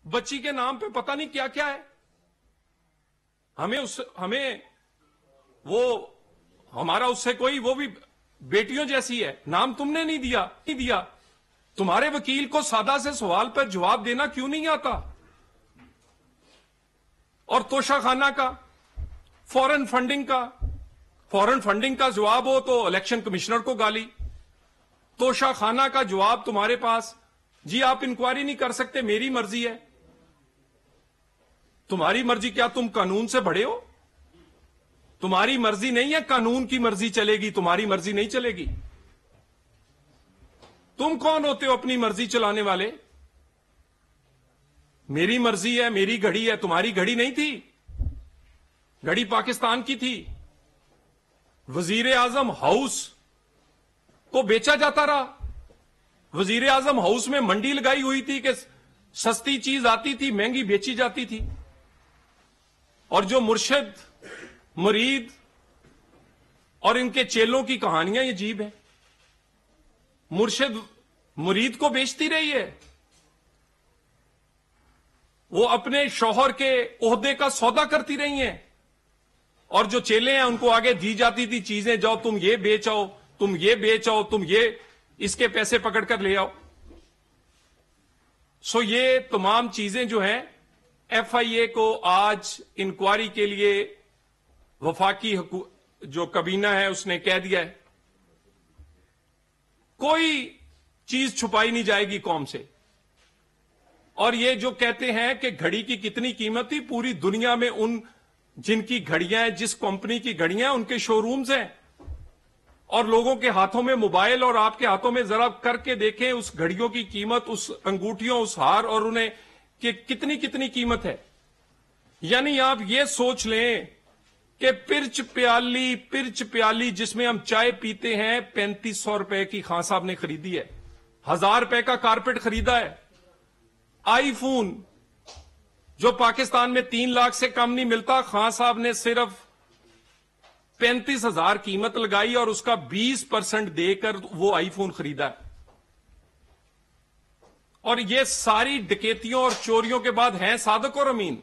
बच्ची के नाम पे पता नहीं क्या क्या है। हमें वो हमारा उससे कोई, वो भी बेटियों जैसी है, नाम तुमने नहीं दिया। तुम्हारे वकील को सादा से सवाल पर जवाब देना क्यों नहीं आता? और तोशाखाना का, फॉरेन फंडिंग का जवाब हो तो इलेक्शन कमिश्नर को गाली। तोशाखाना का जवाब तुम्हारे पास, जी आप इंक्वायरी नहीं कर सकते, मेरी मर्जी है। तुम्हारी मर्जी क्या, तुम कानून से बड़े हो? तुम्हारी मर्जी नहीं है, कानून की मर्जी चलेगी, तुम्हारी मर्जी नहीं चलेगी। तुम कौन होते हो अपनी मर्जी चलाने वाले? मेरी मर्जी है, मेरी घड़ी है, तुम्हारी घड़ी नहीं थी, घड़ी पाकिस्तान की थी। वजीर आजम हाउस को बेचा जाता रहा। वजीर आजम हाउस में मंडी लगाई हुई थी कि सस्ती चीज आती थी, महंगी बेची जाती थी। और जो मुर्शिद, मुरीद और इनके चेलों की कहानियां ये अजीब है। मुर्शिद मुरीद को बेचती रही है, वो अपने शौहर के ओहदे का सौदा करती रही हैं, और जो चेले हैं उनको आगे दी जाती थी चीजें, जाओ तुम ये बेच आओ, तुम ये बेच आओ, तुम ये इसके पैसे पकड़ कर ले आओ। सो ये तमाम चीजें जो हैं, एफआईए को आज इंक्वायरी के लिए वफाकी जो कबीना है उसने कह दिया है, कोई चीज छुपाई नहीं जाएगी कौम से। और ये जो कहते हैं कि घड़ी की कितनी कीमत थी, पूरी दुनिया में उन जिनकी घड़ियां हैं, जिस कंपनी की घड़ियां हैं, उनके शोरूम्स हैं, और लोगों के हाथों में मोबाइल और आपके हाथों में जरा करके देखें उस घड़ियों की कीमत, उस अंगूठियों, उस हार, और उन्हें कि कितनी कीमत है। यानी आप ये सोच लें कि पिर्च प्याली जिसमें हम चाय पीते हैं 3500 रुपए की खान साहब ने खरीदी है। 1000 रुपए का कारपेट खरीदा है। आईफोन जो पाकिस्तान में 3 लाख से कम नहीं मिलता, खान साहब ने सिर्फ 35,000 कीमत लगाई और उसका 20% देकर वो आईफोन खरीदा है। और ये सारी डकैतियों और चोरियों के बाद हैं सादक और अमीन।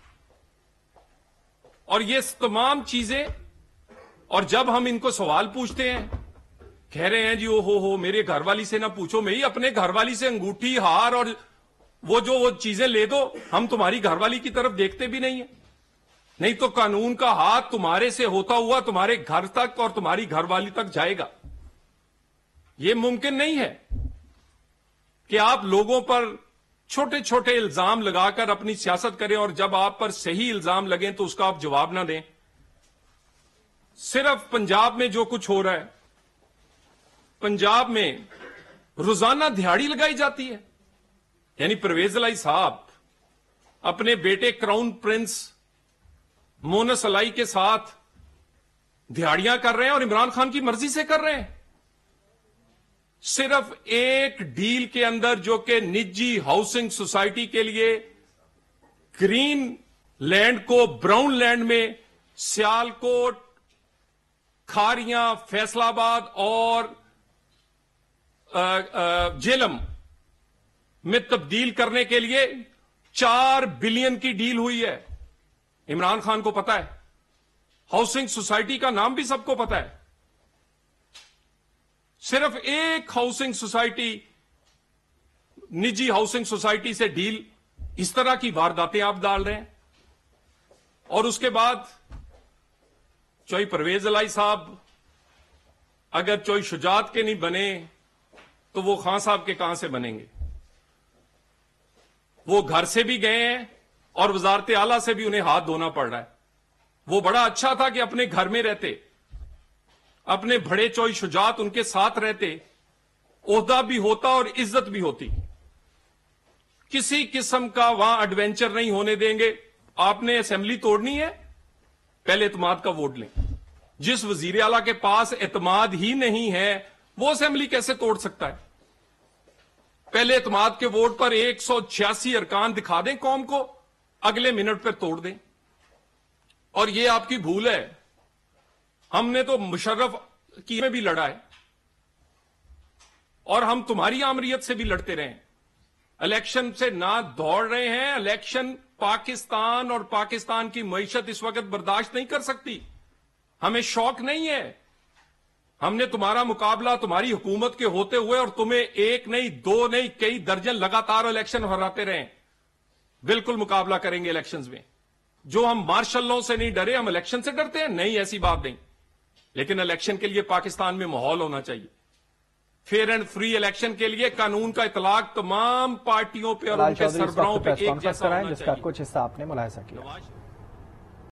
और ये तमाम चीजें, और जब हम इनको सवाल पूछते हैं, कह रहे हैं जी ओ हो मेरे घरवाली से ना पूछो, मेरी अपने घरवाली से अंगूठी, हार और वो चीजें ले दो, हम तुम्हारी घरवाली की तरफ देखते भी नहीं है। नहीं तो कानून का हाथ तुम्हारे से होता हुआ तुम्हारे घर तक और तुम्हारी घरवाली तक जाएगा। यह मुमकिन नहीं है कि आप लोगों पर छोटे छोटे इल्जाम लगाकर अपनी सियासत करें और जब आप पर सही इल्जाम लगें तो उसका आप जवाब ना दें। सिर्फ पंजाब में जो कुछ हो रहा है, पंजाब में रोजाना दिहाड़ी लगाई जाती है। यानी परवेज अलाई साहब अपने बेटे क्राउन प्रिंस मोनस अलाई के साथ दिहाड़ियां कर रहे हैं और इमरान खान की मर्जी से कर रहे हैं। सिर्फ एक डील के अंदर, जो कि निजी हाउसिंग सोसाइटी के लिए ग्रीन लैंड को ब्राउन लैंड में सियालकोट, खारियां, फैसलाबाद और जेलम में तब्दील करने के लिए 4 बिलियन की डील हुई है। इमरान खान को पता है, हाउसिंग सोसाइटी का नाम भी सबको पता है। सिर्फ एक हाउसिंग सोसाइटी, निजी हाउसिंग सोसाइटी से डील, इस तरह की वारदातें आप डाल रहे हैं। और उसके बाद चोई परवेज अलाई साहब अगर चोई शुजात के नहीं बने तो वो खान साहब के कहां से बनेंगे? वो घर से भी गए हैं और वजारत आला से भी उन्हें हाथ धोना पड़ रहा है। वो बड़ा अच्छा था कि अपने घर में रहते, अपने बड़े चोई शुजात उनके साथ रहते, ओहदा भी होता और इज्जत भी होती। किसी किस्म का वहां एडवेंचर नहीं होने देंगे। आपने असेंबली तोड़नी है, पहले एतमाद का वोट लें। जिस वजीर आला के पास एतमाद ही नहीं है वो असेंबली कैसे तोड़ सकता है? पहले एतमाद के वोट पर 186 अरकान दिखा दें कौम को, अगले मिनट पर तोड़ दें। और ये आपकी भूल है। हमने तो मुशर्रफ की में भी लड़ा है और हम तुम्हारी आमरीयत से भी लड़ते रहे। इलेक्शन से ना दौड़ रहे हैं। इलेक्शन पाकिस्तान और पाकिस्तान की मईशत इस वक्त बर्दाश्त नहीं कर सकती। हमें शौक नहीं है। हमने तुम्हारा मुकाबला तुम्हारी हुकूमत के होते हुए और तुम्हें एक नहीं, दो नहीं, कई दर्जन लगातार इलेक्शन हराते रहे। बिल्कुल मुकाबला करेंगे इलेक्शंस में। जो हम मार्शल लॉ से नहीं डरे, हम इलेक्शन से डरते हैं? नहीं, ऐसी बात नहीं। लेकिन इलेक्शन के लिए पाकिस्तान में माहौल होना चाहिए। फेयर एंड फ्री इलेक्शन के लिए कानून का इतलाक तमाम पार्टियों पे और उनके सरबराहों पे एक जैसा होना चाहिए। जिसका कुछ हिस्सा आपने मुलाहिजा किया।